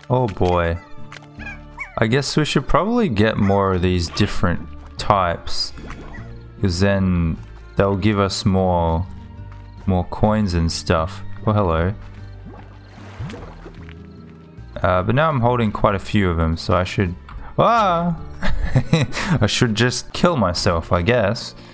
Oh boy. I guess we should probably get more of these different types, because then they'll give us more coins and stuff. Oh, hello. But now I'm holding quite a few of them, so I should... Ah! I should just kill myself, I guess.